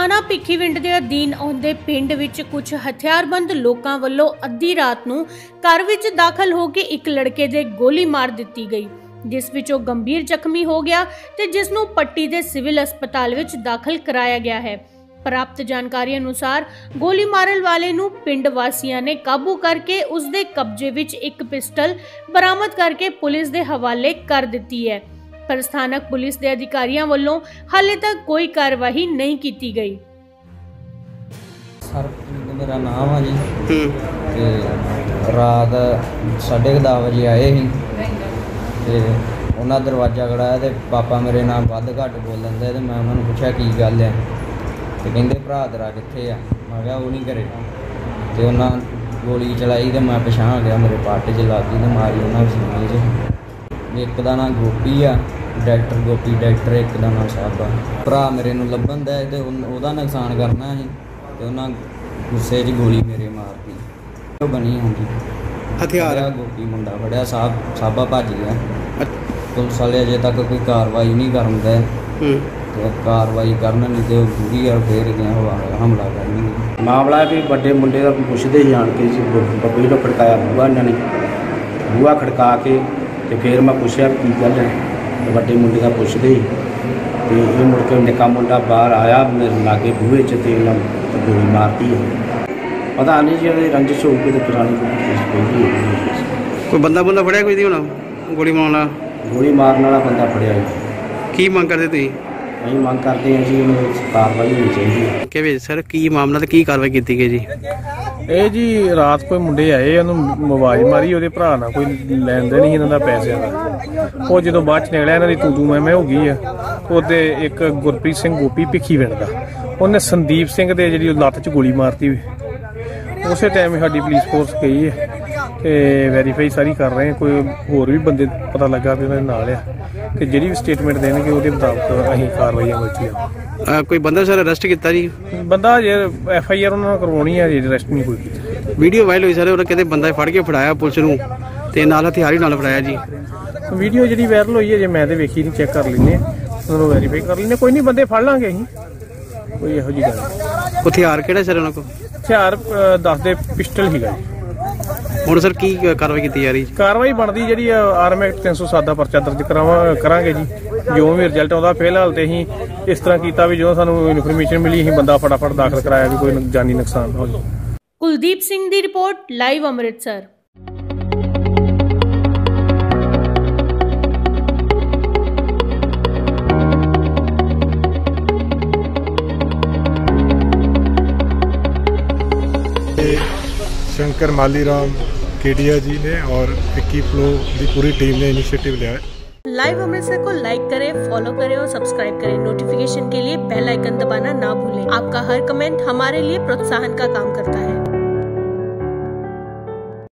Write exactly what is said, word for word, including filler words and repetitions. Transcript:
थाना भिखीविंड के अधीन आउंदे पिंड विच कुछ हथियारबंद लोकां वल्लों अद्धी रात नूं घर विच दाखल हो के एक लड़के दे गोली मार दित्ती गई, जिस विच ओह गंभीर जख्मी हो गया ते जिस नूं पट्टी दे सिविल अस्पताल विच दाखल कराया गया है। प्राप्त जानकारी अनुसार गोली मारन वाले नूं पिंड वासियां ने काबू करके उसदे कब्जे विच एक पिस्टल बरामद करके पुलिस दे हवाले कर दित्ती है, पर स्थानक पुलिस के अधिकारियों वालों हाले तक कोई कार्रवाई नहीं की गई। सर मेरा नाम है जी ते रात साढ़े दस बजे आए ही ते उन्हें दरवाजा खड़ाया तो पापा मेरे नाल वध घट बोलन दे ते मैं उन्होंने पूछा की गल है तो कहते भरा तेरा कित्थे आ, मैं कहा वो नहीं घरे तो उन्हें गोली चलाई तो मैं पिछां आ गया, मेरे पट च लग गई तो मारी उन्हें सीने च। एक का नाम गोपी आ डायरेक्टर गोपी डायरेक्टर, एक का नाम साहबा भरा मेरे नूं लभन दा ते उहदा नुकसान करना सी ते उन्हां गुस्से च गोली मेरे मारती बनी होंगी हथियार गोपी मुंडा फड़िया साहब साहबा भज गया। पुलिस वाले अजे तक कोई कार्रवाई नहीं करन दे ते कार्रवाई करन नहीं तो पूरी और फिर हमला करन। मामला भी बड़े मुंडे का पुछते ही आन के बब्बी ने खड़काया बूआ इन्होंने बूआ खड़का के तो फिर मैं पूछा की गल है तो बड़े मुंडे का पुछते ही तो ये मुड़ के निक्का मुंडा बाहर आया मेरे लागे बूहे च तो गोली मारती है, पता नहीं जी रंजिश होगी तो पुरानी कोई बंदा बंदा फड़िया कोई होना गोली मारना गोली मारने वाला बंदा फड़िया की मंग करते तुसीं? ਅਸੀਂ ਮੰਗ ਕਰਦੇ ਹਾਂ ਜੀ ਕਾਰਵਾਈ ਹੋਣੀ ਚਾਹੀਦੀ ਹੈ। ਕਿਵੇਂ ਸਰ ਕੀ ਮਾਮਲਾ ਤੇ ਕੀ ਕਾਰਵਾਈ ਕੀਤੀ ਗਈ ਜੀ? ਇਹ ਜੀ ਰਾਤ ਕੋਈ ਮੁੰਡੇ ਆਏ ਉਹਨੂੰ ਆਵਾਜ਼ ਮਾਰੀ, ਉਹਦੇ ਭਰਾ ਨਾਲ ਕੋਈ ਲੈਣ ਦੇਣ ਨਹੀਂ ਇਹਨਾਂ ਦਾ ਪੈਸਿਆਂ ਦਾ। ਉਹ ਜਦੋਂ ਬਾਅਦ ਚ ਨਿਕਲਿਆ ਇਹਨਾਂ ਦੀ ਤੂੰ ਤੂੰ ਮੈਂ ਮੈਂ ਹੋ ਗਈ ਆ। ਉਹਦੇ ਇੱਕ ਗੁਰਪ੍ਰੀਤ ਸਿੰਘ ਗੋਪੀ ਭਿੱਖੀਵਿੰਡ ਦਾ ਉਹਨੇ ਸੰਦੀਪ ਸਿੰਘ ਦੇ ਜਿਹੜੀ ਲੱਤ 'ਚ ਗੋਲੀ ਮਾਰਤੀ। ਉਸੇ ਟਾਈਮ ਸਾਡੀ ਪੁਲਿਸ ਫੋਰਸ ਗਈ ਹੈ ਤੇ ਵੈਰੀਫਾਈ ਸਾਰੀ ਕਰ ਰਹੇ, ਕੋਈ ਹੋਰ ਵੀ ਬੰਦੇ ਪਤਾ ਲੱਗਾ ਵੀ ਉਹਨਾਂ ਦੇ ਨਾਲ ਆ ਤੇ ਜਿਹੜੀ ਵੀ ਸਟੇਟਮੈਂਟ ਦੇਣਗੇ ਉਹਦੇ ਮੁਤਾਬਕ ਅਸੀਂ ਕਾਰਵਾਈ ਅਮਲ 'ਚ ਲਿਆਵਾਂਗੇ। ਕੋਈ ਬੰਦਾ ਸਰ ਅਰੈਸਟ ਕੀਤਾ ਜੀ? ਬੰਦਾ ਜੇ ਐਫ ਆਈ ਆਰ ਉਹਨਾਂ ਨੂੰ ਕਰਵਾਉਣੀ ਹੈ ਜੀ, ਅਰੈਸਟ ਨਹੀਂ ਕੋਈ ਕੀਤਾ। ਵੀਡੀਓ ਵਾਇਰਲ ਹੋਈ ਸਰ, ਉਹ ਕਹਿੰਦੇ ਬੰਦਾ ਫੜ ਕੇ ਫੜਾਇਆ ਪੁਲਿਸ ਨੂੰ ਤੇ ਨਾਲ ਹਥਿਆਰ ਹੀ ਨਾਲ ਫੜਾਇਆ ਜੀ। ਵੀਡੀਓ ਜਿਹੜੀ ਵਾਇਰਲ ਹੋਈ ਹੈ ਜੇ ਮੈਂ ਤੇ ਵੇਖੀ ਨਹੀਂ, ਚੈੱਕ ਕਰ ਲੈਂਦੇ ਉਹਨਾਂ ਨੂੰ, ਵੈਰੀਫਾਈ ਕਰ ਲੈਂਦੇ। ਕੋਈ ਨਹੀਂ ਬੰਦੇ ਫੜ ਲਾਂਗੇ ਅਸੀਂ, ਕੋਈ ਇਹੋ ਜਿਹੀ ਗੱਲ ਨਹੀਂ। ਹਥਿਆਰ ਕਿਹੜਾ ਸਰ ਉਹਨਾਂ ਕੋਲ? ਹਥਿਆਰ ਦੱਸਦੇ ਪਿਸਟਲ ਸੀਗਾ ਜੀ। ਹੁਣ ਸਰ ਕੀ ਕਾਰਵਾਈ ਕੀਤੀ ਜਾ ਰਹੀ? ਕਾਰਵਾਈ ਬਣਦੀ ਜਿਹੜੀ ਆਰਮ ਐਕਟ ਤਿੰਨ ਸੌ ਸੱਤ ਦਾ ਪਰਚਾ ਦਰਜ ਕਰਾਵਾਂ ਕਰਾਂਗੇ ਜੀ, ਜੋ ਵੀ ਰਿਜ਼ਲਟ ਆਉਂਦਾ। ਫਿਲਹਾਲ ਤੇ ਅਸੀਂ ਇਸ ਤਰ੍ਹਾਂ ਕੀਤਾ ਵੀ ਜਦੋਂ ਸਾਨੂੰ ਇਨਫੋਰਮੇਸ਼ਨ ਮਿਲੀ ਅਸੀਂ ਬੰਦਾ ਫਟਾਫਟ ਦਾਖਲ ਕਰਾਇਆ ਵੀ ਕੋਈ ਜਾਨੀ ਨੁਕਸਾਨ ਹੋ ਜਾਵੇ। ਕੁਲਦੀਪ ਸਿੰਘ ਦੀ ਰਿਪੋਰਟ, ਲਾਈਵ ਅੰਮ੍ਰਿਤਸਰ। शंकर मालीराम केडिया जी ने और विक्की फ्लो की पूरी टीम ने इनिशिएटिव लिया है। लाइव अमृतसर को लाइक करें, फॉलो करें और सब्सक्राइब करें। नोटिफिकेशन के लिए बेल आइकन दबाना ना भूलें। आपका हर कमेंट हमारे लिए प्रोत्साहन का काम करता है।